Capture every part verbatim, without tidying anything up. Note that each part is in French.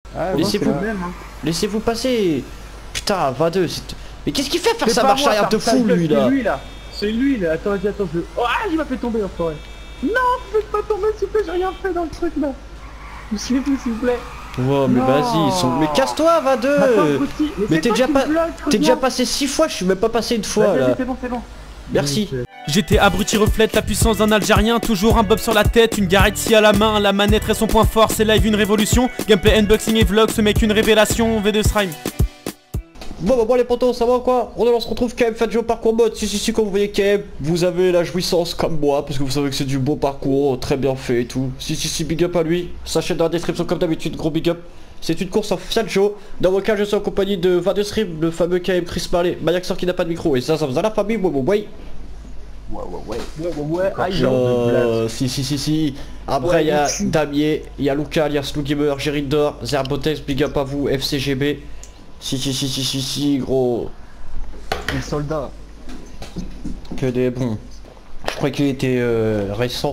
Ah, Laissez-vous même, hein. Laissez-vous passer. Putain, vingt deux, c'est... Mais qu'est-ce qu'il fait faire sa marche arrière de fou, lui, là? C'est lui, là. C'est lui, là. Attends, vas-y, attends, je... Oh, ah, il m'a fait tomber, en forêt. Non, faites pas tomber, s'il vous plaît, j'ai rien fait dans le truc, là. Poussez-vous, s'il vous plaît. Ouais, mais vas-y, ils sont... Mais casse-toi, vingt-deux. Attends, mais, mais t'es déjà, pas... déjà passé six fois, je suis même pas passé une fois, là. C'est bon, c'est bon. Merci. G T Abruti reflète la puissance d'un Algérien, toujours un bob sur la tête, une garette scie à la main, la manette est son point fort, c'est live une révolution, gameplay, unboxing et vlog, ce mec une révélation, V deux Srime. Bon bah bon les potos, ça va quoi? On, on se retrouve quand même fait au parcours mode. Si si si, comme vous voyez quand même, vous avez la jouissance comme moi, parce que vous savez que c'est du beau parcours, très bien fait et tout. Si si si, big up à lui, sachez dans la description comme d'habitude, gros big up. C'est une course en Fiat Joe. Dans mon cas je suis en compagnie de vingt deux Srime, le fameux K M Chris Marley, Mayaxor qui n'a pas de micro, et ça ça faisait la famille, ouais ouais ouais. Ouais ouais ouais, ouais ouais ouais, aïe, euh, si si si si. Après il y a Damier, il y a Luca, il y a Slou Gamer, Géridor, Zerbotex, big up à vous, F C G B. Si si si si si si gros. Les soldats. Que des bons. Je crois qu'il était euh, récent.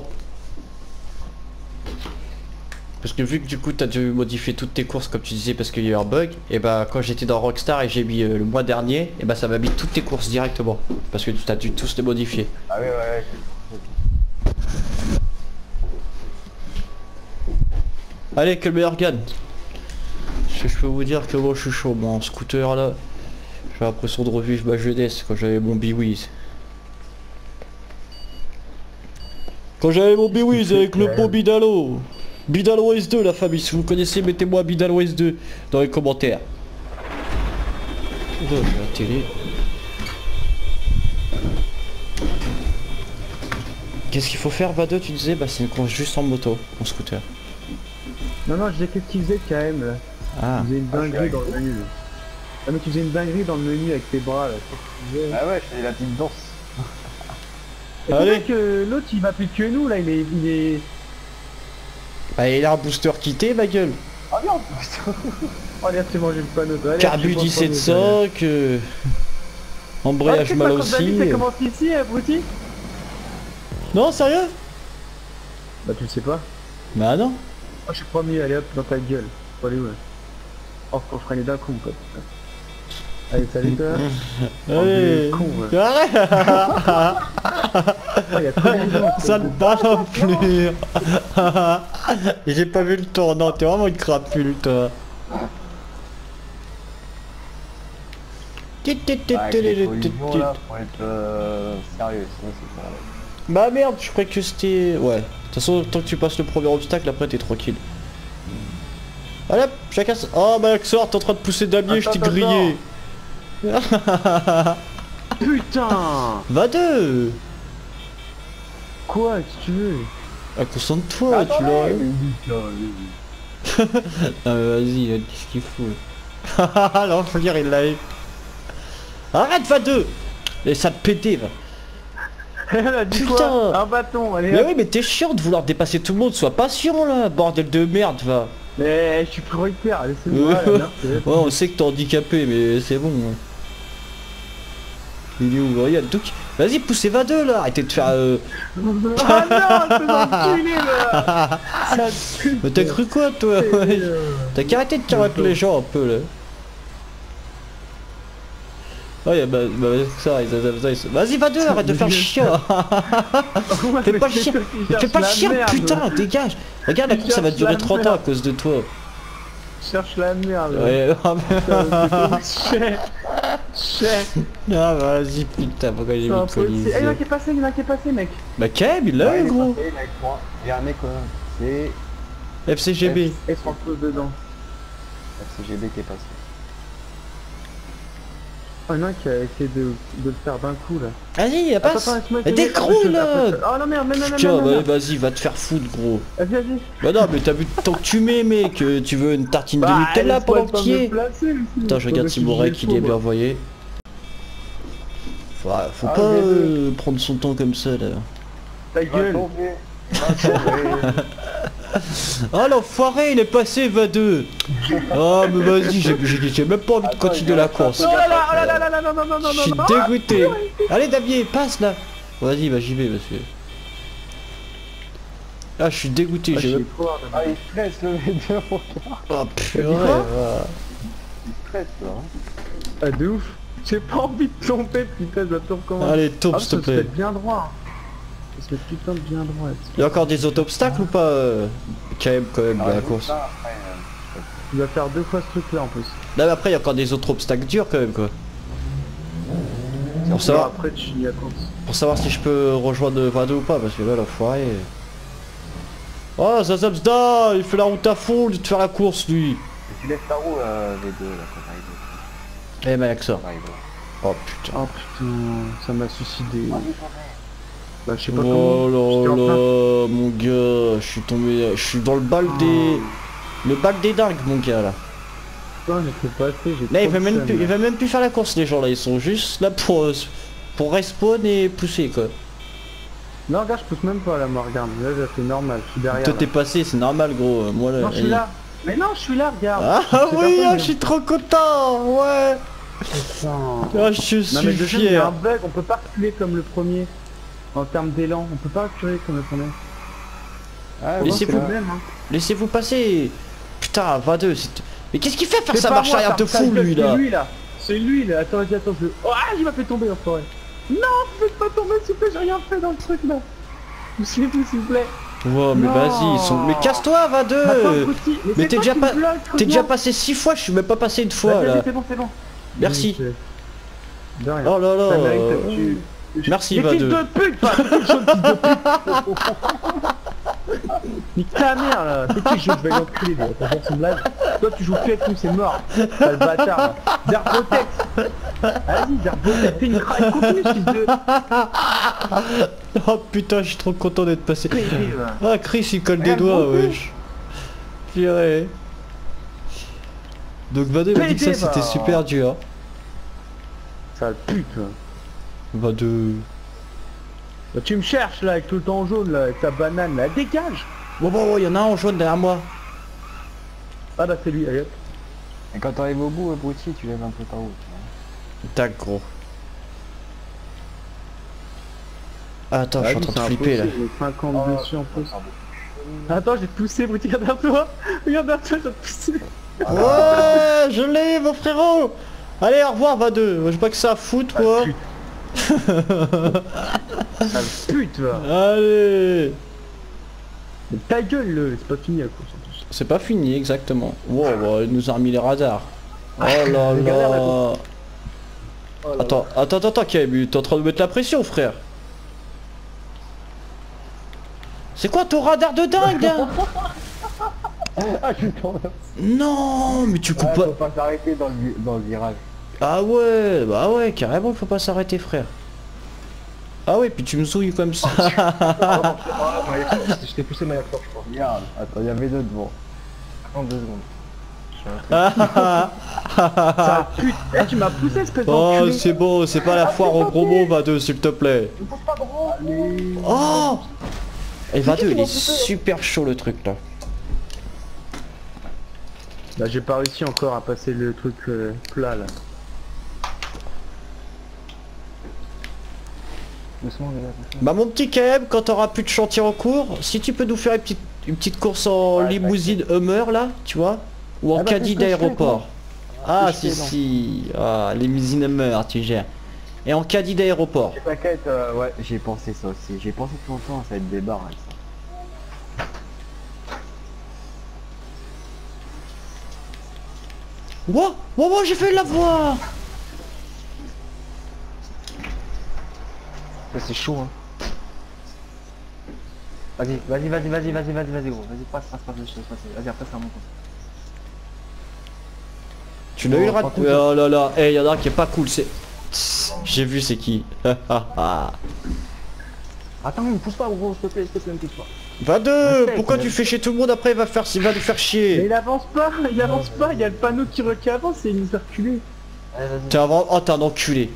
Parce que vu que du coup t'as dû modifier toutes tes courses comme tu disais parce qu'il y a eu un bug, et bah quand j'étais dans Rockstar et j'ai mis euh, le mois dernier, et bah ça m'a mis toutes tes courses directement. Parce que tu as dû tous les modifier. Ah oui ouais. Allez, que le meilleur gagne. Je, je peux vous dire que moi je suis chaud, moi en scooter là. J'ai l'impression de revivre ma jeunesse quand j'avais mon Biwiz. Quand j'avais mon Biwiz avec le beau Bidalo. Bidalo S deux la famille, si vous connaissez mettez-moi Bidalo S deux dans les commentaires. Oh, j'ai la télé. Qu'est-ce qu'il faut faire vingt-deux tu disais? Bah c'est une course juste en moto, en scooter. Non non, je disais qu'est-ce qu'il faisait quand même là. Ah. Tu faisais une dinguerie dans le menu. Ah mais tu faisais une dinguerie dans le menu avec tes bras là. Ah ouais, je faisais la petite danse. Et allez que l'autre il va plus que nous là, il est... Il est... Bah il a un booster quitté ma gueule. Ah bien putain. Oh allez, c'est bon, j'ai le panneau. Carbu dix-sept cinq. Euh... Embrayage mal aussi. Ça commence ici, abruti? Non sérieux? Bah tu le sais pas. Bah non. Oh je suis premier, allez hop dans ta gueule. Faut aller où là? Oh faut freiner d'un coup quoi. Allez salut toi. Allez. Con ouais. Ça ne va non plus. J'ai pas vu le tournant, t'es vraiment une crapule toi. Bah merde, je croyais que c'était... Ouais. De toute façon, tant que tu passes le premier obstacle, après t'es tranquille. Allez hop, chacun... Oh bah Axor, t'es en train de pousser Damier, je t'ai grillé. Putain. vingt-deux. Quoi, si tu veux? Ah, concentre-toi, tu l'aurais. Non mais vas-y, qu'est-ce qu'il fout? L'enfer il l'a eu. Arrête vingt-deux. Et ça te péter va. Elle a dit putain quoi? Un bâton, allez. Mais oui mais t'es chiant de vouloir dépasser tout le monde, sois patient là, bordel de merde va. Mais je suis prioritaire, laissez-moi. Ouais, on sait que t'es handicapé mais c'est bon. Il est où? Regarde, donc... Vas-y, poussez vingt-deux là, arrêtez de faire euh... Ah non, c'est enculé là. Mais t'as cru quoi toi? T'as qu'à arrêter de tirer avec les gens un peu là. Ouais bah, bah ça, vas-y vingt-deux, arrête de faire chiant. Fais pas chiant, fais pas chiant putain, dégage. Regarde la course ça va durer trente ans à cause de toi. Cherche la merde. Ouais, chef, chef. Ah vas-y putain, pourquoi j'ai mis police. Eh, il y en a qui est passé, il y en a qui est passé mec. Bah Keb, il l'a eu gros. Il y a un mec c'est... F C G B. Et son peu dedans. F C G B qui est passé. Oh non, qui a essayé de, de le faire d'un coup là. Vas-y, y'a pas... Décroule là. Oh non merde, non non non. Tiens, bah, vas-y, va te faire foutre gros. Vas-y, vas-y. Bah non, mais t'as vu tant que tu mets mec, tu veux une tartine de Nutella pendant qu'il est. Attends, je regarde si mon rec il est bien envoyé. Faut, faut pas euh, prendre son temps comme ça là. Ta gueule. Oh l'enfoiré, il est passé vingt-deux. Oh mais vas-y, j'ai même pas envie de continuer la course. Oh là là, oh là là là là, non non non non non. Je suis dégoûté. Allez Damier, passe là. Vas-y, bah j'y vais monsieur. Ah, je suis dégoûté, Ah, j'ai j'ai même... peur, Ah, il stresse le V deux, mon gars. Oh purée, quoi ouais. Il stresse là. Hein. Ah, de ouf. J'ai pas envie de tomber, putain, je dois tout recommencer. Allez, tombe Ah, s'il te ça se plaît. fait bien droit. Ça se fait putain de bien droit. Il y a encore des autres obstacles ou pas euh, K M quand même dans la course. Ça, après, euh, Tu vas faire deux fois ce truc là en plus. Là mais après il y a encore des autres obstacles durs quand même quoi. Pour savoir, Après tu finis la course. pour savoir si je peux rejoindre Vado ou pas parce que là la foirée... Oh Zazabzda, il fait la route à fond au lieu de faire la course lui. mais tu laisses ta roue euh, V deux là quand t'arrives. Eh mais avec ça. T'arrives là. Oh putain. Oh putain, ça m'a suicidé. Bah je sais pas Oh comment. là J'étais en train- là, mon gars, je suis tombé, je suis dans le bac des... Le bac des dingues mon gars là. Putain, j'ai fait passer, j'ai Là il trop va de même seum, plus, là. il va même plus faire la course les gens là, ils sont juste là pour, euh, pour respawn et pousser quoi. Non regarde, je pousse même pas là, moi regarde. Là j'ai fait normal, je suis derrière. Toi là. t'es passé, c'est normal gros, moi là... Non, je suis là. Mais non, je suis là, regarde. Ah C'est oui, personne, ah, mais- je suis trop content, ouais. Putain. Ah, je suis Non mais déjà il y a un fier. bug, on peut pas reculer comme le premier. En termes d'élan, on peut pas reculer comme le premier. Ah, Mais bon, c'est c'est vous- là. même hein. Laissez-vous passer. Putain, va deux, c'est... Mais qu'est-ce qu'il fait faire C'est sa pas marche moi, arrière ça, de ça, fou ça, lui c'est là? lui là. C'est lui là. Attends, vas-y, attends, je... Oh, ah, il m'a fait tomber en forêt. Non, faites pas tomber s'il vous plaît, j'ai rien fait dans le truc là. Poussez-vous s'il vous plaît. Ouais, mais Non. vas-y, ils sont... Mais casse-toi, va Attends, deux. petit, mais c'est t'es toi déjà qui pas- me bloque, T'es déjà regarde. passé six fois, je suis même pas passé une fois Vas-y, là. vas-y, c'est bon, c'est bon. Merci. Ok. De rien. Oh là là. Ça mérite euh, que tu- Merci, Mais va fils deux. de pute, toi, fils de pute. Nique ta mère là. C'est qui je vais l'enculer, lui. T'as fait son blague. Toi tu joues plus avec nous, c'est mort. T'as le bâtard. là. Zerbotex. Vas-y, Zerbotex, t'es une craque. Continue, fils de Oh putain, je suis trop content d'être passé. pédé, là. Ah, Chris il colle des Regarde, doigts, gros wesh. Purée. Donc va deux m'a dit que ça Pédé, c'était va. super dur. Sale pute. là. Va deux. Bah, tu me cherches là avec tout le temps jaune là, avec ta banane là. Dégage. Bon bon, bon, il y en a un en jaune derrière moi. Ah bah c'est lui, allez hop. Et quand t'arrives au bout, abruti, tu lèves un peu ta roue. tu Tac gros. Ah, attends, je suis en Vas-y, train de c'est flipper là. impossible, j'ai cinquante vois. dessus en plus. Ah, Attends, j'ai poussé, Bruti, regarde vers toi. Regarde vers toi, j'ai poussé. Ouais, je l'ai, mon frérot. Allez, au revoir, va deux. Moi, j'ai pas que ça à foutre, moi. Sale pute, va. Allez. Mais ta gueule, le, c'est pas fini la course en plus. C'est pas fini, exactement. Wow, bah, il nous a remis les radars. Oh là C'est galère, la là. course. Oh là Attends, attends, attends, attends, Keb, t'es en train de mettre la pression, frère. C'est quoi ton radar de dingue là? Ah, je suis tombé. Non, mais tu coupes Ah, pas. faut pas s'arrêter dans le, vi- dans le virage. Ah ouais, bah ouais, carrément, il faut pas s'arrêter, frère. Ah ouais, puis tu me souilles comme ça. Je t'ai poussé ma force, je crois. Regarde, attends, il y avait deux devant. trente-deux secondes. Je suis un Ah, ah, ah, ah, ah. Sale pute. Eh, tu m'as poussé, espèce Oh, d'enculé. c'est bon, c'est pas la foire au gros mots, va deux, s'il te plaît. Allez. Oh. Et va deux, il est super chaud le truc là. Bah j'ai pas réussi encore à passer le truc euh, plat là. Doucement, les gars, doucement. Bah mon petit Keb, quand t'auras plus de chantier en cours, si tu peux nous faire une petite, une petite course en Ouais, limousine Hummer là, tu vois, ou en Ah bah, caddie c'est ce que je fais, d'aéroport. Ah C'est si ce que je si, ah, limousine Hummer tu gères. Et en caddie d'aéroport. T'inquiète, euh, ouais, j'ai pensé ça aussi. J'ai pensé tout le temps, ça va être des barres avec ça. Wow, wow, wow, j'ai fait la voie. Ça c'est chaud hein. Vas-y, vas-y, vas-y, vas-y, vas-y, vas-y, vas-y gros. Vas-y, passe, passe, passe, passe, passe. Vas-y, après ça monte. Tu l'as eu le Oh, rat. par contre, Oh là là, eh, y en a un qui est pas cool, c'est... J'ai vu c'est qui. Attends, ne me pousse pas gros, s'il te plaît, s'il te plaît, ne me pousse pas. Va deux, Respect, pourquoi quand tu même. fais chier tout le monde après il va faire il va nous faire Mais chier. il avance pas, il avance pas, il y a le panneau qui, re- qui avance et il nous a reculé. Allez, vas-y. T'es avant. Oh t'es un enculé.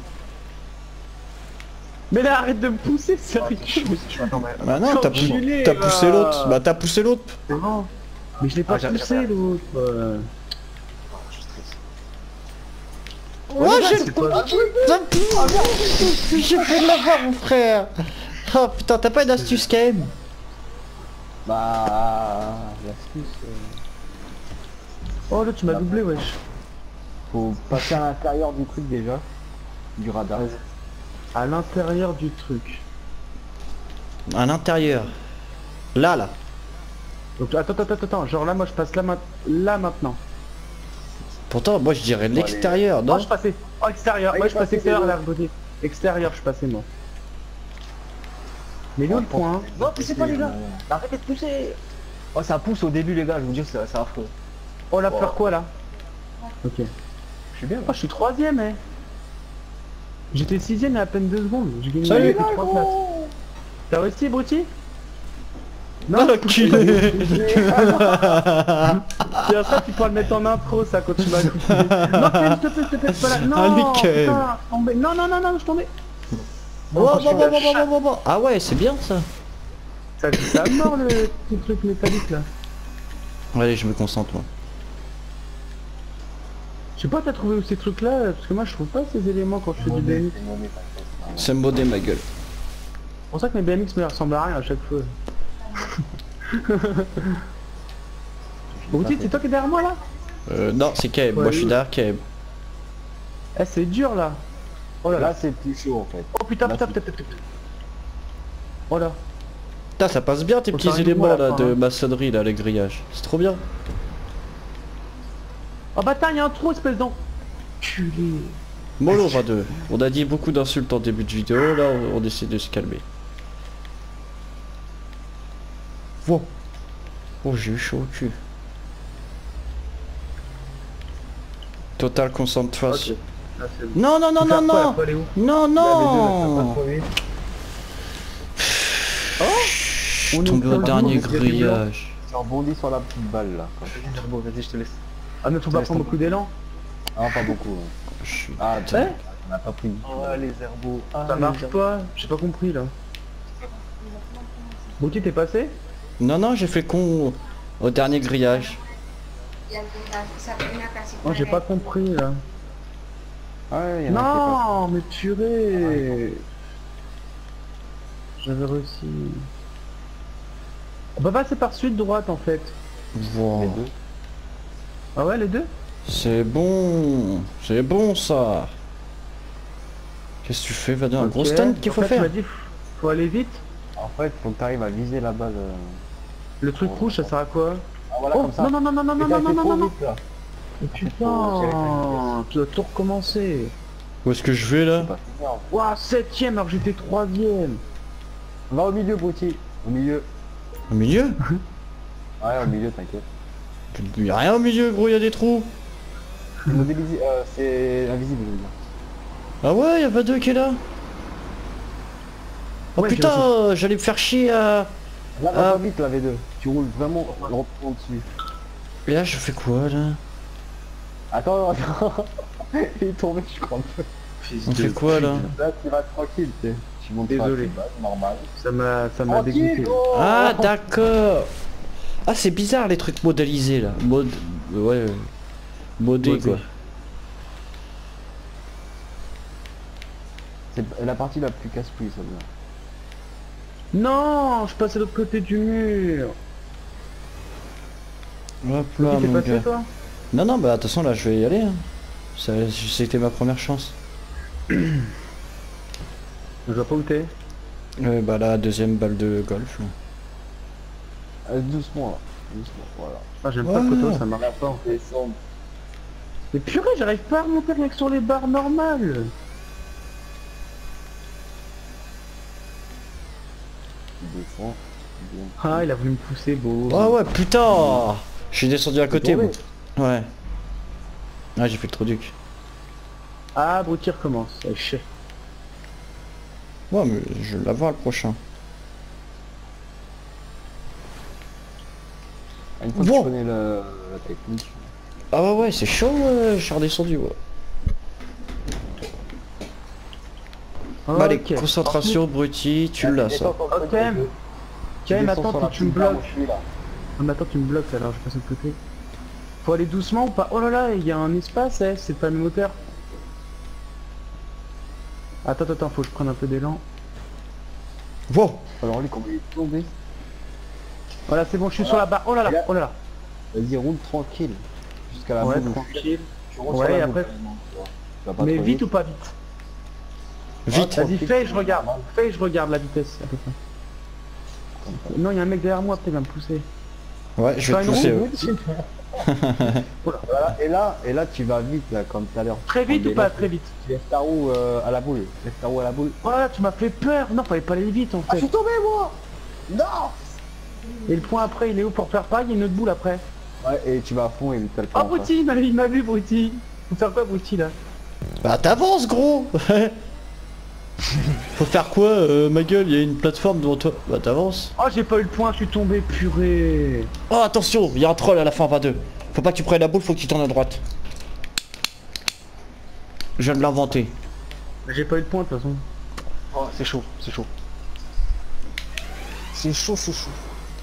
Mais là arrête de me pousser, sérieux. Attends, mais... Bah non, t'as pou- Enculé, t'as va. poussé l'autre. Bah t'as poussé l'autre. C'est bon. Mais je l'ai pas Ah, j'ai- poussé j'ai- l'autre. euh. Je suis stressé. Ouais, j'ai c'est pas- J'ai fait de l'avoir mon frère. Oh putain, t'as pas une astuce quand même? Bah... L'astuce... Euh... Oh là tu m'as doublé wesh. Faut passer à l'intérieur du truc déjà. Du radar. À l'intérieur du truc. À l'intérieur. Là, là. Donc attends, attends, attends, attends, genre là moi je passe là, ma... là maintenant. Pourtant, moi je dirais l'extérieur, non? Oh je passais, oh extérieur, moi je passe extérieur là, beauté. Extérieur je passais moi. Mais nous le point hein. Non poussez pas les gars. Arrêtez de pousser. Oh ça pousse au début les gars, je vous dis c'est affreux. Oh là faire quoi là? Ok. Je suis bien. Oh je suis troisième hein. J'étais sixième il y a à peine deux secondes. J'ai gagné Salut. trois places. T'as réussi Bruti? Non, culé. C'est ça tu pourras le mettre en intro ça quand tu m'as coupé. Non s'il te plaît, s'il te plaît, c'est pas là. Non, Ah, lui, Kev. putain, je tombais. Non, non, non, non, je tombais. Oh, bah, bah, bah, bah, bah, bah. Ah ouais, c'est bien ça. Ça glisse à mort le petit truc métallique là. Allez, je me concentre moi. Je sais pas t'as trouvé où ces trucs là, parce que moi je trouve pas ces éléments quand je fais du B M X. C'est modé ma gueule. C'est pour ça que mes B M X me ressemblent à rien à chaque fois. Bon, c'est toi qui es derrière moi là? Euh, non, c'est Kaeb. Ouais, Moi je suis oui. derrière Kaeb. Eh c'est dur là. Oh là là. Là c'est plus chaud en fait. Oh putain Là, putain c'est- putain putain. Oh là. Putain, ça passe bien tes Faut petits faire une éléments voie à la là fin, de hein. maçonnerie là, les grillages. C'est trop bien. Oh bâtard y'a un trou espèce d'en... Culé. Mollo vingt-deux. On a dit beaucoup d'insultes en début de vidéo, là on, on essaie de se calmer. Wow. Oh j'ai eu chaud au cul. Total concentration. Ah, c'est bon. Non non non Faut non faire quoi, là, non faut aller où? non Là, les deux, là, ça va non. pas trop vite. Je On suis est tombé au au point dernier zéro, mais il y a du grillage. Je rebondis sur la petite balle là. quoi. Turbo, vas-y je te laisse. Ah mais faut pas laisse prendre tomber. beaucoup d'élan. Ah pas beaucoup. hein. Je suis- Ah Ouais. tiens, on a pas pris. Oh les herbos. Ça marche pas, j'ai pas compris là. Bouti t'es passé? Non non j'ai fait con au dernier grillage. Non j'ai pas compris là. Ouais, y en a un Non mais purée. J'avais réussi. On peut passer par suite droite en fait. qui est passé. Wow. Les deux. Ah ouais les deux? C'est bon, c'est bon ça. Qu'est-ce que tu fais, Vadin? Un gros Ok. stand qu'il En faut fait, tu faire. m'as dit faut aller vite. En fait faut que tu arrives à viser la balle. euh. Le truc rouge ça sert à quoi? Ah voilà Oh comme ça. non non non non non non Mais t'as non fait non trop non non. vite, là. Oh, putain, tu dois tout recommencer. Où est-ce que je vais là? C'est pas fini, hein. Ouah septième alors que j'étais troisième. Va au milieu Bruti. Au milieu. Au milieu? Ouais au milieu t'inquiète. Il y a rien au milieu gros, il y a des trous. C'est modélisé, euh, c'est invisible je veux dire. Ah ouais, il y a Vadeux qui est là. Oh Ouais, j'ai putain, j'allais me faire chier à... Là va Ah. pas vite la V deux. Tu roules vraiment le repos dessus. Et là je fais quoi là? Attends, attends. Il est tombé je crois. On fait quoi là? Là tu vas tranquille tu sais. Tu montes pas, Désolé. tu vas, c'est normal. Ça m'a ça m'a Tranquille, dégoûté. gros. Ah d'accord. Ah c'est bizarre les trucs modélisés là. Mode... Ouais... Modé Modé. quoi. C'est la partie la plus casse-couille ça là. Non, je passe à l'autre côté du mur. Hop là T'es mon passé gars. toi? Non non bah de toute façon là je vais y aller hein. Ça- C'était ma première chance. Je vois pas où t'es. Ouais bah la deuxième balle de golf là. Euh, doucement là. Doucement, voilà. Ah j'aime pas le Voilà. coteau, ça marche pas. Descendre. Mais purée, j'arrive pas à remonter rien que sur les barres normales. Tu descends. Bien. Ah il a voulu me pousser beau. Ah ouais putain. Je suis descendu à côté tombé. moi. Ouais. Ah j'ai fait le troduc. Ah Bruti recommence. Eh, chef. Ouais mais je vais l'avoir le prochain. Une fois que Wow. tu connais le- la technique. Ah ouais ouais c'est chaud euh, je suis redescendu ouais. Bah allez, Ok. concentration Bruti, tu l'as ça. Ok. Ok, maintenant faut que tu me bloques. Ah, mais attends, tu me bloques alors, je passe de côté. Faut aller doucement ou pas? Oh là là, il y a un espace, eh, c'est pas le même hauteur. Attends, attends, faut que je prenne un peu d'élan. Wow. Alors lui comment il est tombé. Voilà, c'est bon, je suis sur la barre. Oh là là, oh là là. Vas-y, roule tranquille. Jusqu'à la Ouais, boule. tranquille. Tu roules Ouais, sur la après- boule, quasiment, tu vois. Tu vas pas Mais trop vite ou pas vite? Vite. Vas-y, fais, je regarde. Fais, je regarde la vitesse. à peu près. Non, il y a un mec derrière moi, peut-être il va me pousser. Ouais, je vais te Faire une pousser. roue ouais. Voilà, et là, et là, tu vas vite, là, comme tout à l'heure. Très vite ou pas très vite? Tu laisses ta roue euh, à la boule. Laisse ta roue à la boule. Oh là, tu m'as fait peur. Non, fallait pas aller vite en Ah, je fait. suis tombé, moi. Non. Et le point après, il est où pour faire pareil? Il y a une autre boule après. Ouais, et tu vas à fond et t'as le Oh, point en face. Bruti, il m'a il m'a vu, Bruti. Faut faire quoi, Bruti là? Bah t'avances gros. Faut faire quoi euh, ma gueule, il y a une plateforme devant toi. Bah t'avances. Oh, j'ai pas eu le point, je suis tombé, purée. Oh attention, il y a un troll à la fin vingt-deux. Faut pas que tu prennes la boule, faut que tu tournes à droite. Je viens de l'inventer. Mais j'ai pas eu le point de toute façon. Oh, c'est chaud, c'est chaud. C'est chaud, c'est chaud.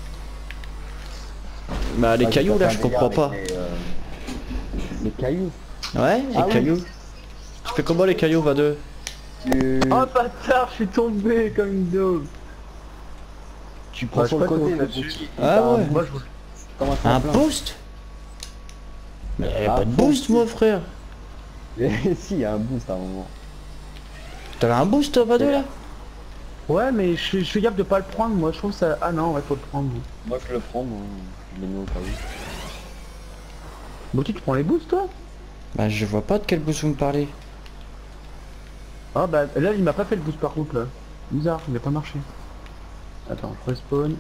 Bah les Ah, cailloux tu là, vas je faire un comprends délire pas. avec Les, euh, les cailloux. Ouais, les Ah oui. cailloux. Tu fais comment les cailloux vingt-deux? Tu, Oh bâtard, je suis tombé comme une daube. tu prends Ouais, sur je le sais pas côté comment là, on fait Bouki. dessus. Et Ah t'as un ouais. boost. Moi je Comment ça Un plein. boost? Mais y a Ah, pas de bon. boost moi frère. Et si, il y a un boost à un moment. T'avais un boost toi vingt-deux là? Ouais, mais je, fais- je fais gaffe de pas le prendre, moi je trouve ça. Ah non, ouais, faut le prendre. Moi je le prends, moi. Je l'ai mis au cas où. Bruti, tu prends les boosts toi? Bah je vois pas de quel boost vous me parlez. Ah bah là, il m'a pas fait le boost par contre là. Bizarre, il a pas marché. Attends, je respawn.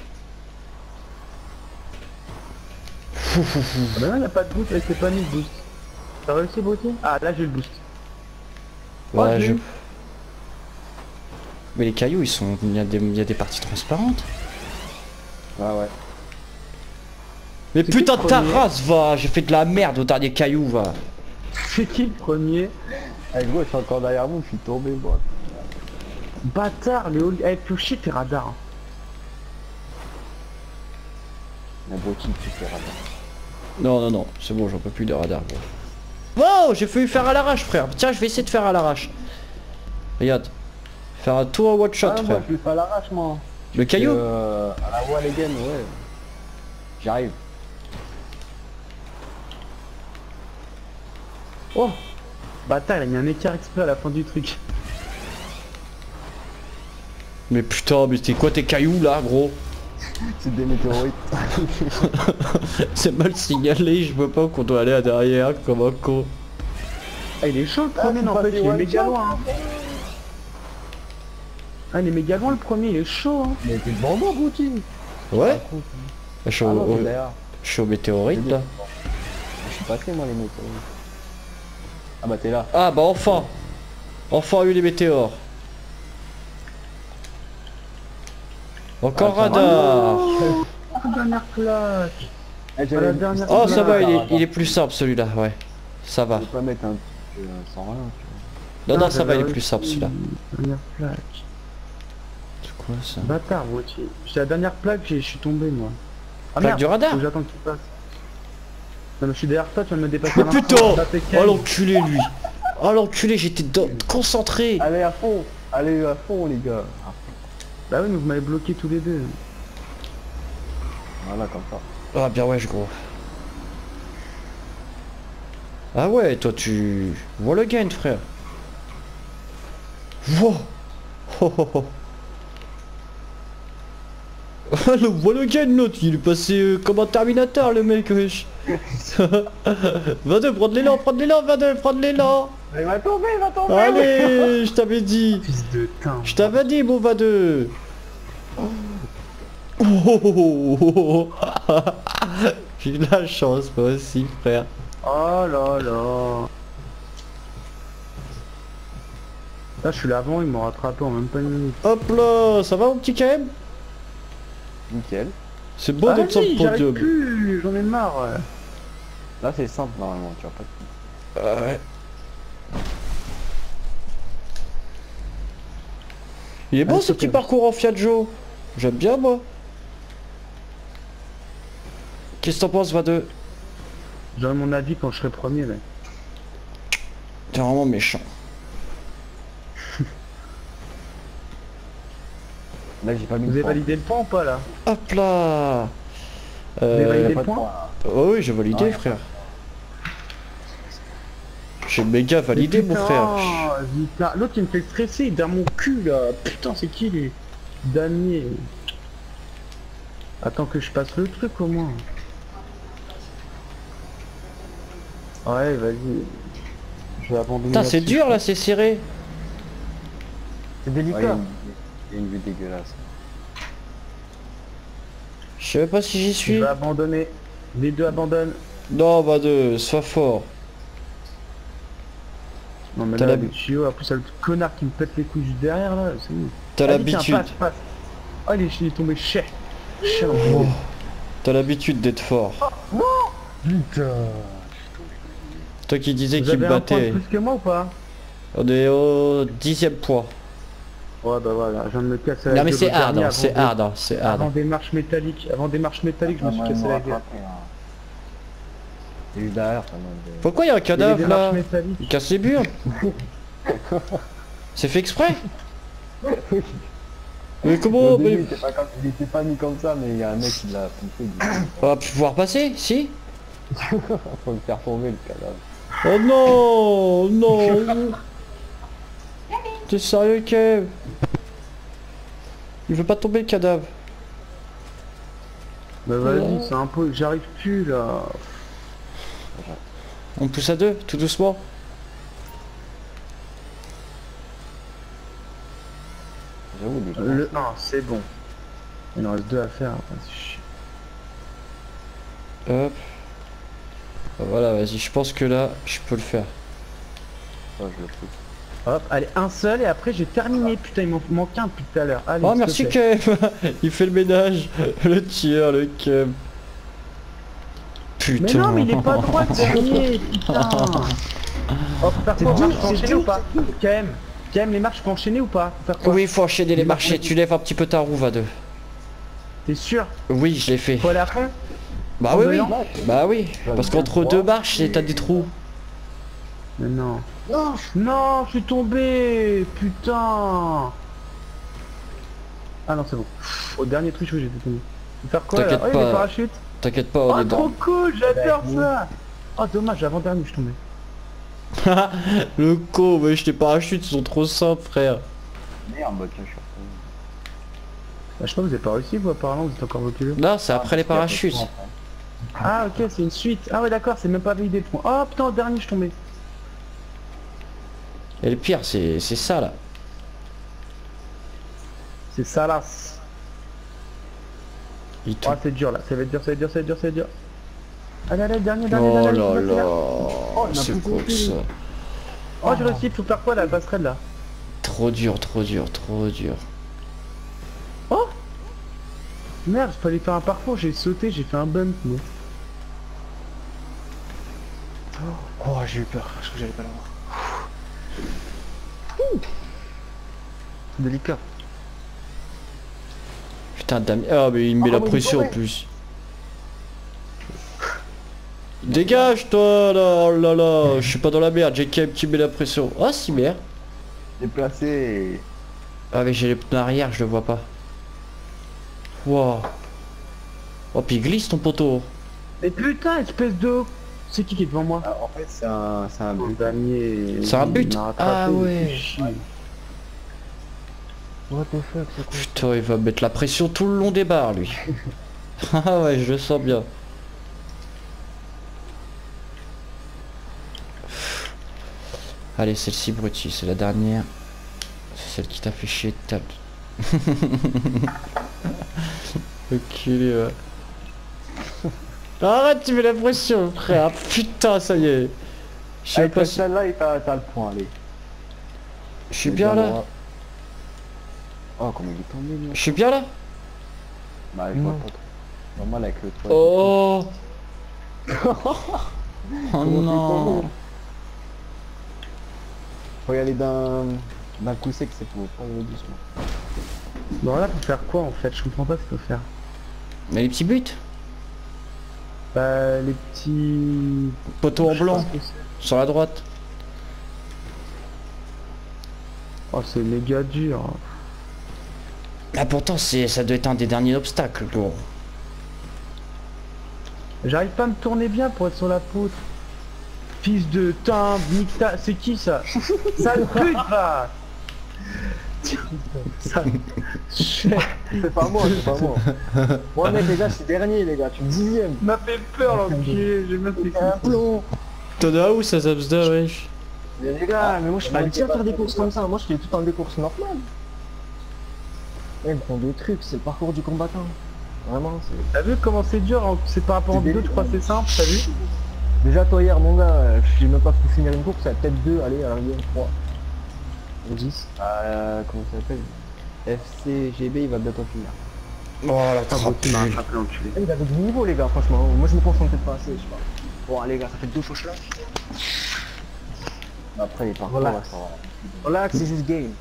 Ah bah non, il a pas de boost, il s'est pas mis de boost. T'as réussi, Bruti? Ah là, j'ai le boost. Oh, Ouais, j'ai je... eu. Mais les cailloux ils sont... Il y a des, il y a des parties transparentes. Ouais, ouais. Mais C'est putain qui de le ta premier race va. J'ai fait de la merde au dernier caillou va. C'est qui le premier? Allez, gros, je suis encore derrière vous, je suis tombé, moi. Bâtard, les hauts... Eh, tu chier tes radars. hein. La Bouki, tu fais radar. Non non non, c'est bon, j'en peux plus de radar gros. Wow, j'ai failli faire à l'arrache frère. Tiens, je vais essayer de faire à l'arrache. Regarde. Faire un tour one shot Ah, moi, frère. je le fais à l'arrache, moi. Le caillou? Euh, à la wall again, ouais. J'arrive. Oh bâtard, il a mis un écart exprès à la fin du truc. Mais putain, mais c'est quoi tes cailloux là gros? C'est des météorites. C'est mal signalé, je vois pas qu'on doit aller à derrière comme un con. Ah, il est chaud le Ah, premier, faut n'empêche, passer il est one méga shot. loin. Hein. Ah, il est méga loin le premier, il est chaud. Hein. Mais t'es devant moi, Bouki. Ouais? Je suis Ah au, non, au- t'es derrière. je suis au météorite là. Je suis passé, moi, les météorites. Ah bah, t'es là. Ah bah enfin. Enfin eu les météores. Encore Ah, tiens. radar. Oh, la dernière plaque. Eh, Voilà, la dernière Oh plaque. ça va, il est, il est plus simple celui-là, ouais. Ça va. Je vais pas mettre un truc euh, sans rien, tu Non non Ah, ça va, il est j'avais plus simple celui-là. Dernière plaque. C'est quoi ça? Bâtard, Bruti. J'ai la dernière plaque, j'ai- je suis tombé moi. Ah Plaque merde, du radar? faut que j'attends que tu passes. Non mais je suis derrière toi, tu viens de me dépasser. Mais à l'instant, putain! t'as fait Oh quel l'enculé lui! Oh l'enculé, j'étais dans- concentré! vois. Allez à fond. Allez à fond, les gars. Ah, Bah oui, mais vous m'avez bloqué tous les deux. voilà, comme ça. Ah bien ouais, je gros. Ah ouais, toi tu... Vois le gain frère. Wow. Oh, oh, oh. Ah, le voit le gain l'autre, il est passé euh, comme un Terminator le mec wesh. vingt-deux, prendre l'élan, prendre l'élan, vingt-deux, prendre l'élan. Il va tomber, il va tomber. Allez, je t'avais dit. Fils de teint. Je t'avais dit mon vingt-deux. Oh, oh, oh, oh, oh. J'ai eu de la chance moi aussi frère. Oh là là. Là je suis là avant, ils m'ont rattrapé en même pas une minute. Hop là, ça va mon petit K M? Nickel. C'est beau Ah, d'être sur vas-y, le j'arrive podium. plus, j'en ai marre. ouais. Là, c'est simple, normalement, tu vois pas de... Ah ouais. Il est bon Allez, ce s'il te petit plaît. parcours en Fiat Joe. J'aime bien moi. Qu'est-ce que t'en penses vingt-deux? J'aurai mon avis quand je serai premier mec. T'es vraiment méchant. Là j'ai pas mis Vous de avez point. validé le point ou pas là? Hop là. Vous avez Euh... validé Pas le de point? Oh oui, j'ai validé, Ouais. frère. J'ai méga validé, Mais mon putain, frère. putain, l'autre il me fait stresser, il est dans mon cul là. Putain, c'est qui lui? Damier. Attends que je passe le truc au moins. Ouais, vas-y. Je vais abandonner. Putain, c'est là-dessus. dur là, c'est serré. C'est Ouais, il y a délicat. une- il y a une vue dégueulasse. Je sais même pas si j'y Je suis. vais abandonner. Les deux abandonnent. Non, bah de, sois fort. Non mais T'as là, la- le tuyau, en plus, ça le connard qui me pète les couilles juste derrière là, c'est où? T'as Vas-y, tiens, l'habitude. passe, passe. Oh, il est, il est tombé cher. Cher, Oh. T'as l'habitude d'être fort. putain. Toi qui disais Vous qu'il me avez un point de battait. plus que moi ou pas? On est au dixième point. Ouais, bah voilà, je viens de me casser la Non mais gueule c'est au hard, dernier hein, avant c'est des- hard, hein, c'est Avant hard. des marches métalliques, avant des marches métalliques, je me suis Ah, cassé moi, la il gueule. m'a rattrapé, hein. J'ai eu derrière ça m'a- Pourquoi il y a un Il y avait cadavre des là? marches métalliques. Il casse les murs. C'est fait exprès? Mais comment? Au début, il Mais... était pas comme- il était pas mis comme ça, mais il y a un mec qui l'a poussé. Du coup, On va pouvoir passer, si? faut le faire tomber le cadavre. Oh non, non. T'es sérieux, Kev? Il veut pas tomber le cadavre. Bah vas-y, c'est un peu, j'arrive plus là. On pousse à deux, tout doucement. J'avoue, des gens- Le... Non, c'est bon. Il en reste deux à faire. Attends, c'est chiant. Hop. Bah voilà, vas-y, je pense que là, je peux le faire. ça, je le fous. Hop, allez, un seul et après j'ai terminé. Putain, il m'en manque un depuis tout à l'heure. Allez, Oh s'il te merci plaît. Kev. Il fait le ménage. Le tir, le Kev. Putain. Mais non, mais il est pas droit le dernier, putain. Oh, faut faire quoi? Marche, faut enchaîner ou pas? K M, K M, les marches, faut enchaîner ou pas? Faut faire quoi? Oui, il faut enchaîner les marchés. Tu lèves un petit peu ta roue, va deux. T'es sûr? Oui, je l'ai fait. Faut aller à fond? Bah En oui, oui. volant? Bah oui. Parce qu'entre deux marches, t'as des trous. Mais non. Non, non, je suis tombé. Putain. Ah non, c'est bon. Au dernier truc, oui, j'étais tombé. Faut faire quoi là? T'inquiète Oh, il y a pas. des parachutes. T'inquiète pas, on Oh, est trop dans. cool, j'adore ça. Oh, dommage, avant-dernier, je suis tombé. Le con, mais je tes parachutes sont trop simples, frère. Merde, bah tiens, je suis retombé. Bah, je sais pas, vous avez pas réussi, vous, apparemment, vous êtes encore reculé. Là, c'est après les parachutes. Ah, ok, c'est une suite. Ah, ouais, d'accord, c'est même pas validé le point. Oh, putain, au dernier, je suis tombé. Et le pire, c'est c'est ça là. C'est Salas. Il Oh, c'est dur là, ça va être dur, ça va être dur, ça va être dur, ça va être dur. Allez, allez, dernier, dernier, Oh dernier, là dernier, là. Oh, il m'a C'est poussé quoi au que cul. ça? Oh, j'ai réussi, faut faire quoi là, la passerelle là? Trop dur, trop dur, trop dur. Oh merde, fallait faire un parcours, j'ai sauté, j'ai fait un bump. moi. Oh, j'ai eu peur, je crois que j'allais pas l'avoir. C'est délicat. Putain, Damien. Ah, mais il me met Oh, la mais il pression en tombait. plus. Dégage toi là, oh là là, je suis pas dans la merde, j'ai quand même qui met la pression. Ah si merde. Déplacé. Ah mais j'ai les pneus arrière, je le vois pas. Wow. Oh puis il glisse ton poteau. Mais putain, espèce de... C'est qui qui est devant moi? Ah, en fait, c'est un, c'est un but. Damier... C'est un but? il m'a rattrapé, Ah il me ouais. fait chier. What the fuck, c'est quoi? Putain, il va mettre la pression tout le long des barres lui. Ah ouais, je le sens bien. Allez, celle-ci Brutti, c'est la dernière. C'est celle qui t'a fait chier de table. Ok, ouais. Arrête, tu mets la pression, frère. Putain, ça y est. Je sais Avec pas la si... celle-là, il t'a t'as le point, allez. Je suis bien là. Oh, comment il est tombé, lui. Je suis bien là. Bah, je vois pas trop. Normal avec le toit. Oh. Oh Comment non. t'es tombé? Faut y aller d'un d'un coup sec, c'est pour pas y aller doucement. Bon là, faut faire quoi en fait? Je comprends pas ce qu'il faut faire. Mais les petits buts. Bah, les petits... Poteau en Je sais blanc. pas ce que c'est. Sur la droite. Oh, c'est méga dur. Ah pourtant c'est ça doit être un des derniers obstacles gros. J'arrive pas à me tourner bien pour être sur la poutre. Fils de timbre, nique ta... C'est qui ça? Sale pute va. Ça... C'est pas moi, c'est pas moi. Moi mec les gars, je suis dernier les gars, tu me dixième. m'a fait peur l'enculé, j'ai même fait Un plomb. T'en as où ça Zabsda wesh? Mais les gars, mais moi je suis pas habitué à faire des courses comme ça, moi je fais tout en des courses normales. Ils font des trucs, c'est le parcours du combattant. Vraiment, c'est... T'as vu comment c'est dur, hein? C'est par rapport aux deux, tu crois c'est simple, t'as vu? Déjà toi hier mon gars, j'ai même pas pu finir une course, il y a peut-être deux, allez, à la rigueur trois. dix. Euh, comment ça s'appelle? F C G B, il va bientôt finir. Oh la Ah, trappe. tu m'as attrapé l'enculé. Il avait du niveau les gars, franchement. Moi je me concentre peut-être pas assez, je sais pas. Bon allez les gars, ça fait deux fauches là. Après les parcours, Relax. là, ça va. Relax, c'est juste game.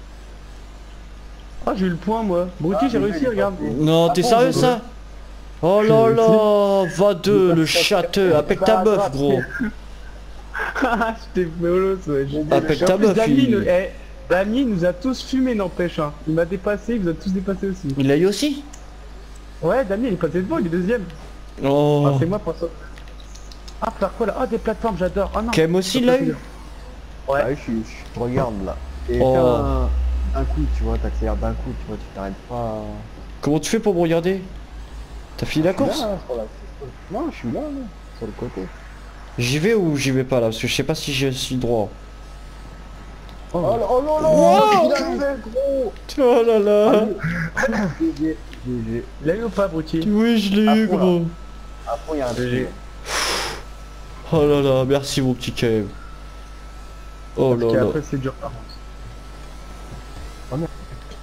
Ah j'ai eu le point moi. Bruti Ah, j'ai mais réussi, oui, regarde. Non t'es sérieux ça? Oh là là, va deux le châteux, avec ta meuf gros. Ah j'étais méolos ouais. Avec Et ta en plus, meuf Damien, il... nous- eh, Damien nous a tous fumé n'empêche hein. Il m'a dépassé, il vous a tous dépassé aussi. Il l'a eu aussi? Ouais Damien il est passé devant, il est deuxième. Ah Oh. c'est moi pour ça. Ah faire quoi là? Ah des plateformes j'adore. Ah non. Kem aussi l'a eu? Ouais. Ah, je, suis- je te regarde là. Et Oh. fais un, un coup, tu vois, t'accélères d'un coup, tu vois, tu t'arrêtes pas. Comment tu fais pour me regarder? T'as fini la course? Là, sur la- Non, je suis là, là, sur le côté. J'y vais ou j'y vais pas là? Parce que je sais pas si je suis droit. Oh là oh là là, Wow. il a fait gros. Oh là là. G G, G G. Il l'a eu ou pas Bruti? Oui je l'ai À eu fond, là. gros. Après, il y a un G G. Oh là là, merci mon petit Kev. Oh Parce là là. qu'après c'est dur par contre. Oh, non.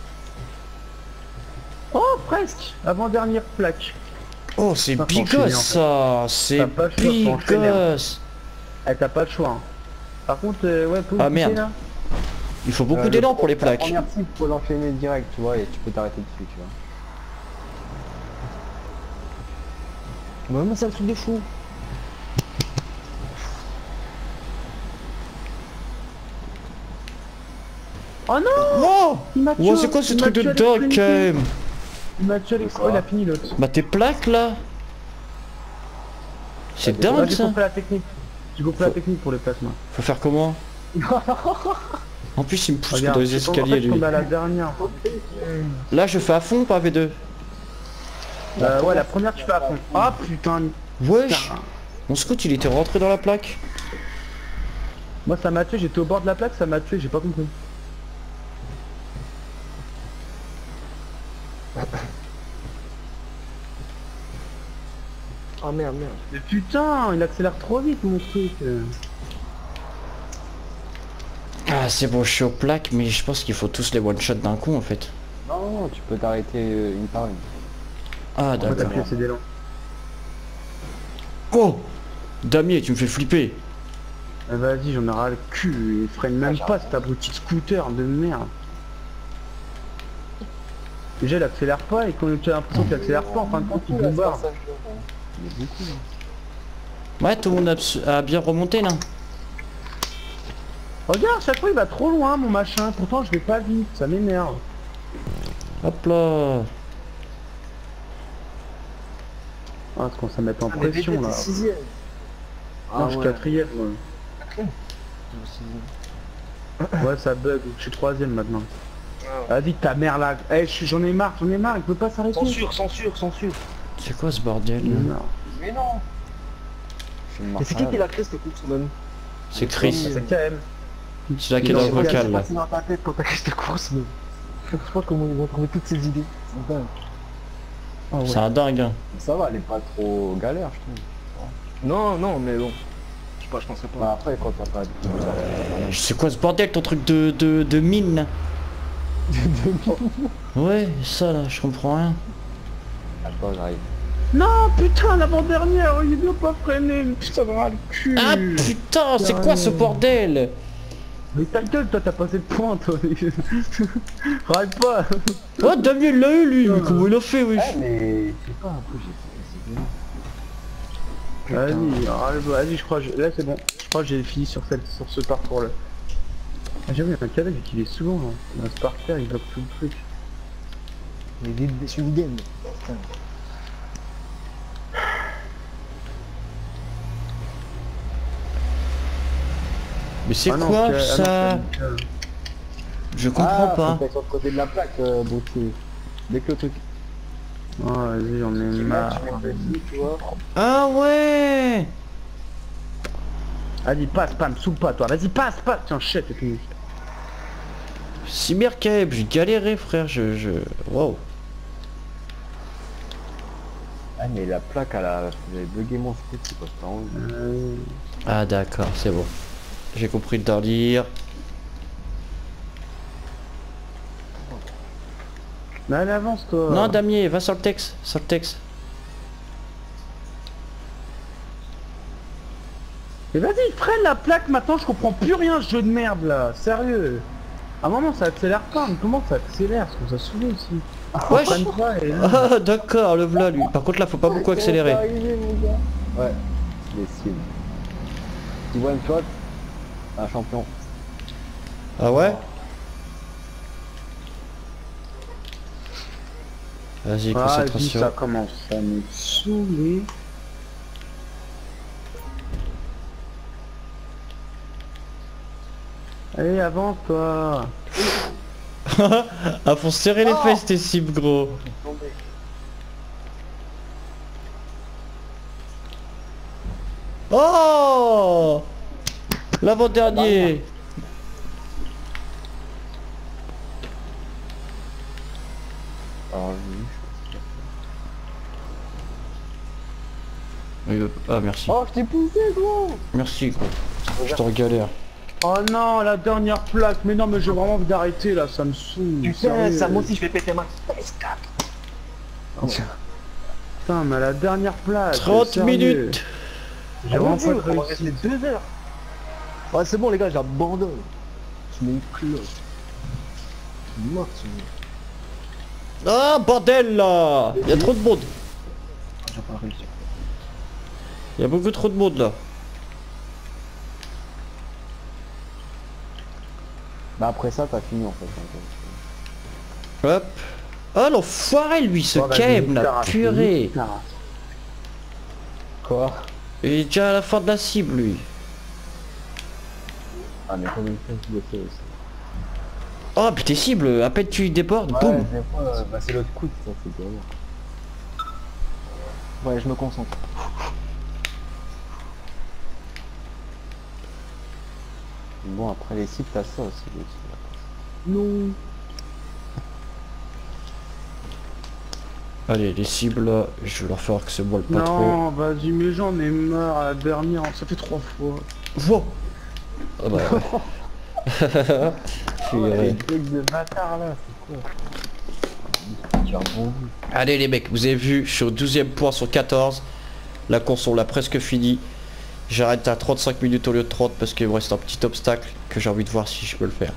Oh presque. Avant-dernière plaque. Oh c'est Pas bigos enchaîné, en fait. ça. C'est T'as pas le choix, faut enchaîner, hein. bigos. Eh t'as pas le choix hein. Par contre euh, ouais pour Ah, le pousser, merde. là. Il faut beaucoup Euh, d'élan le- pour les la plaques. première cible, faut l'enchaîner direct, tu vois, et tu peux t'arrêter dessus, tu vois. Vraiment, c'est un truc de fou. Oh non. Oh, Il m'a tué. oh c'est quoi ce il m'a truc de tué à dingue l'extrémité. Kev? Il m'a tué à l'extrémité. Oh il a fini l'autre. Bah tes plaques là? C'est Ouais, dingue j'ai ça. compris la technique. J'ai compris la technique pour les placements. Faut faire comment? En plus il me pousse Regarde, dans les je tombe- en fait, escaliers je lui. tombe à la dernière. Là je fais à fond pas V deux. Euh, ouais la première tu fais à fond. Ah putain. Wesh. Putain. Mon scout il était rentré dans la plaque. Moi ça m'a tué, j'étais au bord de la plaque, ça m'a tué, j'ai pas compris. Oh merde, merde. Mais putain, il accélère trop vite mon truc. Ah c'est bon je suis aux plaques mais je pense qu'il faut tous les one shot d'un coup en fait. Non, non, tu peux t'arrêter euh, une par une. Ah Moi t'as d'accord. fait c'est des longs. Oh Damier tu me fais flipper. Ah, vas-y j'en ai ras le cul, il freine même pas cet abruti de scooter de merde. Déjà il accélère pas et quand tu as l'impression qu'il accélère pas en fin de compte il bombarde. Il y a beaucoup, là. Ouais tout le monde a, a bien remonté là. Regarde, chaque fois il va trop loin mon machin, pourtant je vais pas vite, ça m'énerve. Hop là. Ah, ça commence à mettre en Ah, mais pression V T, là. t'es sixième. Non, je suis quatrième moi. Ouais, ça bug, je suis troisième maintenant. Vas-y, ta mère là. Eh, je suis- j'en ai marre, j'en ai marre, il peut pas s'arrêter. Censure, censure, censure. C'est quoi ce bordel J'en ai là? marre. Mais non. Mais c'est qui qui l'a créé cette course même? C'est Chris. C'est K M. C'est là qui est dans le Il a- vocal là. passé dans ta tête quand t'as créé cette course, mais... Je sais pas comment ils vont trouver toutes ces idées. C'est dingue. Ah ouais. C'est un dingue hein. Ça va, elle est pas trop galère, je trouve. Non, non, mais bon. Je sais pas, je penserais pas. Bah après, quand t'as pas... C'est quoi ce bordel ton truc de, de, de mine là? Ouais ça là je comprends rien. Attends, j'arrive. Non, putain, l'avant-dernière, il doit pas freiner, putain, dans le cul. Ah putain c'est quoi ce bordel? Mais ta gueule, toi, t'as passé le point, toi. Râle pas. Oh Damien il l'a eu lui, mais comment il a fait wesh? Ouais, mais... Je sais pas, un peu, j'ai... Vas-y, râle pas. Vas-y, je crois, que je- là c'est bon. Je crois que j'ai fini sur, cette... sur ce parcours-là. Ah, j'avoue, il y a un cadavre qui est souvent, là. Il reste par terre, il bloque tout le truc. Mais des, des Sweden. Putain. Mais c'est Ah non, quoi c'est- ah non, ça? c'est nickel. Je comprends Ah, pas. faut être sur le côté de la plaque, euh, Brutti. Dès que le truc... Oh, vas-y, j'en ai marre. Tu vois. Ah ouais. Vas-y, passe, pas, me saoule pas, toi. Vas-y, passe, passe. Tiens, chef, c'est fini. Cybercape, j'ai galéré frère, je... je... Wow. Ah mais la plaque, elle a... J'avais bugué mon scout, c'est pas ça. Euh... Ah d'accord, c'est bon. J'ai compris le délire. Mais allez, avance, toi. Non Damier, va sur le texte, sur le texte. Mais vas-y, freine la plaque maintenant, je comprends plus rien ce jeu de merde là, sérieux. À un moment ça accélère pas, mais comment ça accélère? Parce que ça saoule aussi. Wesh. Freine pas et là- Ah d'accord, le voilà lui. Par contre là faut pas beaucoup accélérer. Ouais, les cibles. Tu vois une shot, un champion. Ah ouais? Vas-y, Ah, vas-y, concentration. ça commence à me saouler. Allez, avance toi. Ah faut serrer les fesses tes cibles gros. Oh, l'avant-dernier. Alors, Oui, Ah merci. oh, je t'ai poussé, gros. Merci gros. Je t'en galère. Oh non, la dernière plaque. Mais non, mais j'ai vraiment envie d'arrêter là, ça me saoule. Putain, sérieux. ça moi aussi je vais péter ma... Putain, mais la dernière plaque. trente sérieux. minutes. J'ai vraiment Dieu, pas on va réussi. rester deux heures. Ouais, c'est bon les gars, j'abandonne. Je mets une cloche. Je suis mort, tu vois. Ah bordel là. Il y a trop de monde. J'ai pas réussi. Il y a beaucoup trop de monde là. Bah après ça, t'as fini en fait. Hop. Oh l'enfoiré lui, ce Bon, vas-y, Keb la Tara, purée. Tara. Quoi? Il est déjà à la fin de la cible lui. Ah mais combien de fois tu le fais aussi? Oh puis tes cibles, à peine tu débordes, boum. des fois, euh, bah c'est l'autre coup, ça c'est galère. Ouais, je me concentre. Bon, après les cibles, t'as ça aussi. Les cibles. Non. Allez les cibles là, je vais leur faire que c'est moi le patron. Non, vas-y, mais j'en ai marre à la dernière, ça fait trois fois. Wow. Ah bah ouais. Purée. Les trucs de bâtard là, c'est quoi? Tu as rebondi. Allez les mecs, vous avez vu, je suis au douzième point sur quatorze. La course on l'a presque fini. J'arrête à trente-cinq minutes au lieu de trente parce qu'il me reste un petit obstacle que j'ai envie de voir si je peux le faire.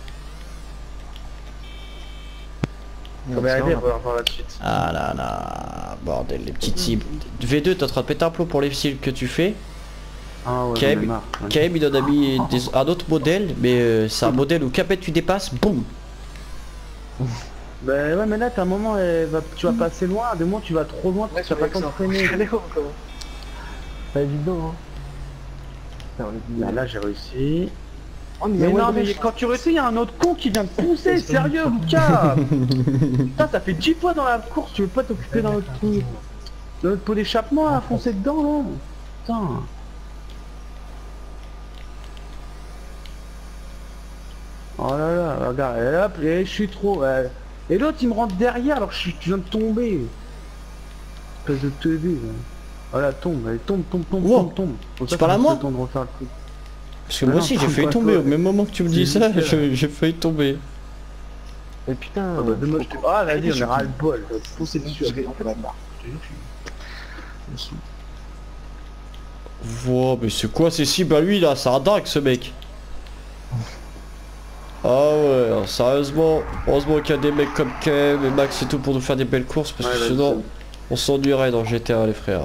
On va aller, on va voir la suite. Ah là là, bordel, les petites cibles. V deux, t'es en train de péter un plomb pour les cibles que tu fais. Ah ouais, K M, j'en ai marre. K M il en a mis des- un autre modèle, mais euh, c'est un modèle où qu'à peine tu dépasses, boum. Bah ouais, mais là, t'as un moment, elle va- tu vas passer loin, à des moments, tu vas trop loin, tu vas pas t'entraîner. Pas évident, hein. Là, là j'ai réussi. Oh, mais, Mais ouais, non, ouais, mais quand tu réussis, il y a un autre con qui vient te pousser, sérieux, Lucas. Putain, ça fait dix fois dans la course, tu veux pas t'occuper d'un autre truc. Dans notre pot d'échappement, à foncer dedans, là. Putain. Oh là là, regarde, et hop, et je suis trop... ouais. Et l'autre, il me rentre derrière, alors que je suis- je viens de tomber. Espèce de teubé, là. Voilà, tombe, allez, tombe, tombe, tombe, Wow. tombe, tombe. Pour Tu ça, parles ça à me moi fait le temps de refaire le truc. Parce que Ah moi non, aussi j'ai pas failli toi, tomber, toi. au même moment que tu me dis C'est ça, nickel. je- j'ai failli tomber. Mais putain, Ah bah dommage, je te- ah vas-y, on je- a ras le bol, je vais te foncer dessus. je vais- en fait, Wow, mais c'est quoi ces cibles à lui là? C'est un dingue ce mec. Ah ouais, alors, sérieusement, heureusement qu'il y a des mecs comme Kev et Max et tout pour nous faire des belles courses parce que Ouais, bah, sinon on s'ennuierait dans G T A les frères.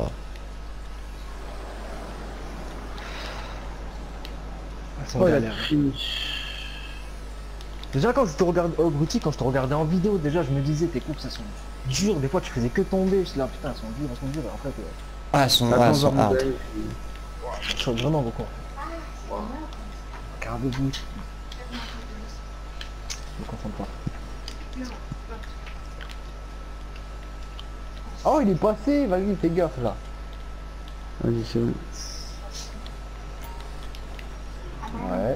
Oh, il a fini. Déjà quand je te regarde, oh Brutti, quand je te regardais en vidéo, déjà je me disais tes courses elles sont Dur, des fois tu faisais que tomber, je suis là putain elles sont dures, elles sont dures, et en fait euh, Ah, elles sont, ouais, Attends, elles sont voir mon hard. gars. je suis vraiment beaucoup. Regardez-vous. Je me concentre pas. Oh il est passé, vas-y fais gaffe là. Vas-y, c'est bon. Ouais.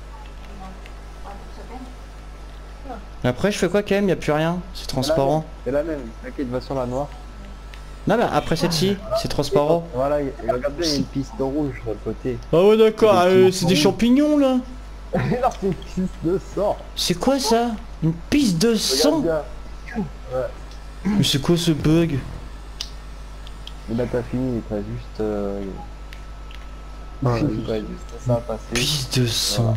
Après, je fais quoi quand même? Y a plus rien. C'est transparent. C'est la même, t'inquiète, va sur la noire. Non, mais après celle-ci, c'est transparent. Voilà, et regardez, il y a une piste rouge sur le côté. Ah ouais, d'accord. C'est des euh, petits c'est des points. champignons là. Non, c'est une piste de sang. C'est quoi ça? Une piste de sang? Regarde bien. Mais c'est quoi ce bug? Et là t'as fini, t'as juste... Euh... Ah, t'as juste ça à passer. Piste de sang.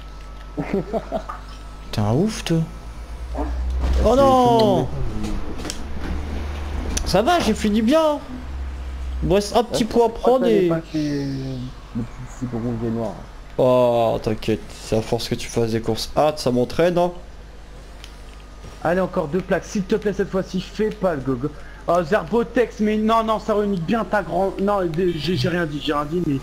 T'es un ouf toi. Oh non! Ça va, j'ai fini bien. Bon, c'est un petit point à prendre et... Le petit cible rouge et noir. Oh, t'inquiète, c'est à force que tu fasses des courses hâte, ça m'entraîne, hein. Allez, encore deux plaques, s'il te plaît, cette fois-ci, fais pas le gogo. Oh, Zerbotex, mais non, non, ça réunit bien ta grande... Non, j'ai j'ai rien dit, j'ai rien dit, mais...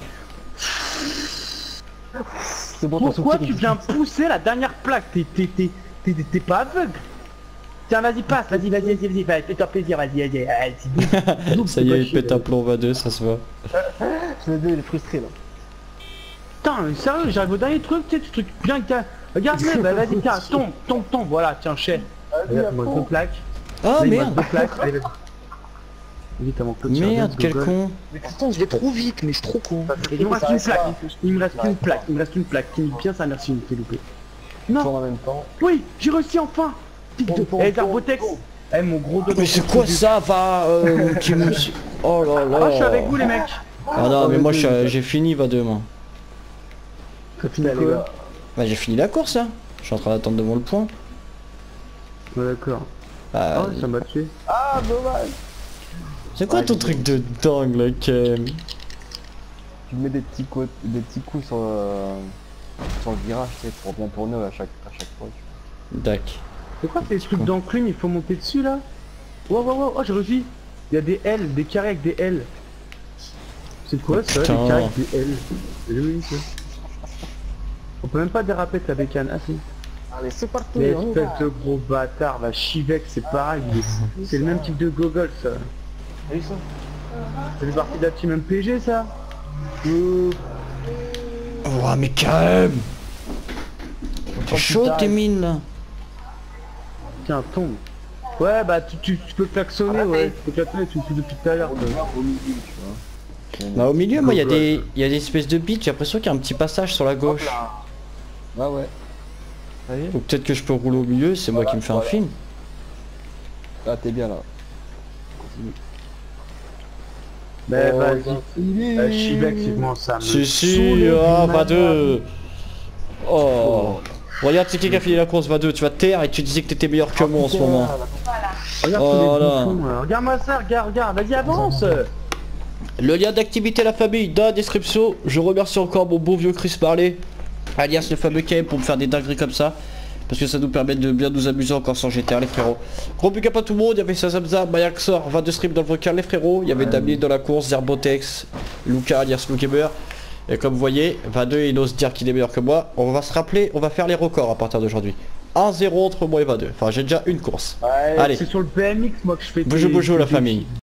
C'est bon, Pourquoi tu viens pousser la dernière plaque? T'es t'es t'es t'es t'es pas aveugle? Tiens, vas-y, passe, vas-y, vas-y, vas-y, vas-y, vas-y, fais-toi plaisir, vas-y, vas-y, vas-y, double, double, Ça y fais est, pas il chier, pète un plomb, va deux, ça se voit. Je il est frustré là. Putain, mais sérieux, j'arrive au dernier truc, tu sais, tu truc bien que... Regarde-le, bah vas-y, tiens, tombe, tombe, tombe, voilà, tiens, chais. Regarde, moi, deux plaques. Ah Là, il me reste merde. deux plaques, allez, vas-y. Vas-y, t'as mon code sur Merde, deux, quel Google. con. Mais pourtant je vais trop vite, mais je suis trop con. Il me reste une plaque, il me reste une plaque, il me reste une plaque, qui me bien ça, merci, il me fait louper. Non, En même temps. oui, j'ai réussi enfin. Pique de... Pom, Eh, pom, Zerbotex. pom. Eh, mon gros dodo. Mais c'est quoi ça, va euh, qui me... Oh là là. Ah, je suis avec vous, les mecs. Ah non, mais moi je suis- j'ai fini, va deux, moi. Ça finit Les quoi? gars. Bah j'ai fini la course, là. Je suis en train d'attendre devant le point. Ouais, d'accord. Bah, Ah, ça m'a tué. Ah dommage. c'est quoi Ouais, ton j'ai- truc de dingue, là, Kem? Tu mets des petits coups, des petits coups sur, euh, sur le virage, tu sais, pour bien tourner à chaque, à chaque fois. Tu Dac. C'est quoi ces trucs d'enclume? Il faut monter dessus, là? Wow, wow, wow, oh, j'ai réussi. Il y a des L, des carrés avec des L. C'est quoi ça, des Putain. carrés avec des L? J'ai jamais vu ça. On peut même pas déraper avec la bécane. Ah si. vois. Allez, c'est parti. Mais on y espèce va. de gros bâtard, va Chivex, c'est pareil. il est- C'est le même type de gogol, ça. T'as vu ça? Ça fait partie de la team M P G, ça? Euh, Oh, mais Kem! T'es chaud, tes mines, là. Tiens, tombe. Ouais, bah tu, tu, tu peux klaxonner, ouais. Tu peux klaxonner, tu le fais depuis tout à l'heure. On toi. le voit au milieu, tu vois. Bah au milieu, moi, il y a des... Il y a des espèces de beats, j'ai l'impression qu'il y a un petit passage sur la gauche. Ouais, ouais. Ça y est. Donc peut-être que je peux rouler au milieu, c'est moi qui me fais un Voilà. film. Ah, t'es bien là. Mais Oh, vas-y. il Euh, est- Chivex, c'est moi ça me Si, si, saoule, ah, du va malade. deux. Oh. Regarde, c'est qui qui a fini la course, va deux. Tu vas te taire et tu disais que t'étais meilleur que moi en ce moment. Regarde Oh tous les là. bouchons, là. Regarde-moi ça, regarde, regarde, vas-y avance. Le lien d'activité la famille dans la description. Je remercie encore mon beau vieux Chris Marley, alias le fameux K M, pour me faire des dingueries comme ça. Parce que ça nous permet de bien nous amuser encore sur G T A, les frérots. Gros big up à tout le monde, il y avait Sazamza, Mayaxor, vingt-deux stream dans le vocal, les frérots. Il y avait Damien dans la course, Zerbotex, Luca alias Lukemer. Et comme vous voyez, vingt-deux il ose dire qu'il est meilleur que moi. On va se rappeler, on va faire les records à partir d'aujourd'hui. un zéro entre moi et vingt-deux. Enfin j'ai déjà une course. Ouais, Allez. c'est sur le B M X moi que je fais. Bonjour tes- bonjour la tes- famille.